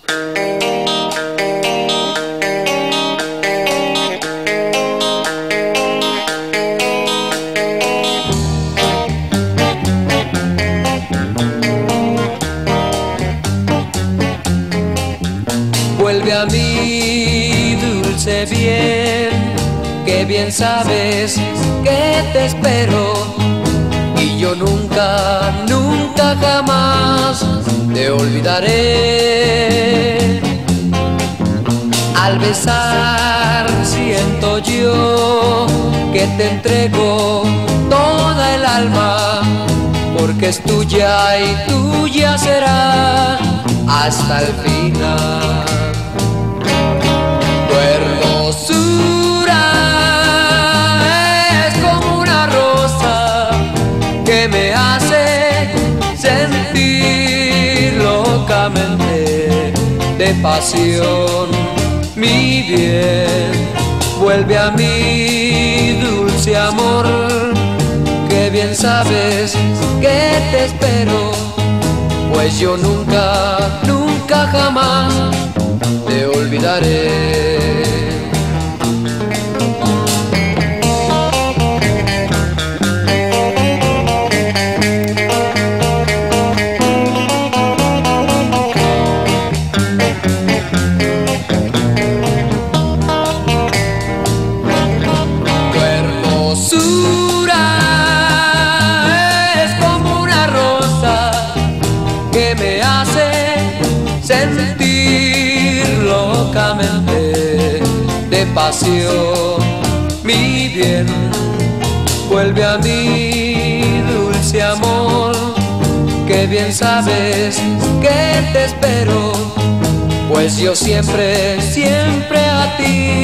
Vuelve a mí, dulce bien, que bien sabes que te espero. Y yo nunca, nunca jamás te olvidaré. Al besar siento yo que te entrego toda el alma, porque es tuya y tuya será hasta el final. Tu hermosura es como una rosa que me hace sentir locamente de pasión. Mi bien, vuelve a mí, dulce amor, que bien sabes que te espero, pues yo nunca, nunca jamás te olvidaré. Sentir locamente de pasión. Mi bien, vuelve a mí, dulce amor, que bien sabes que te espero, pues yo siempre, siempre a ti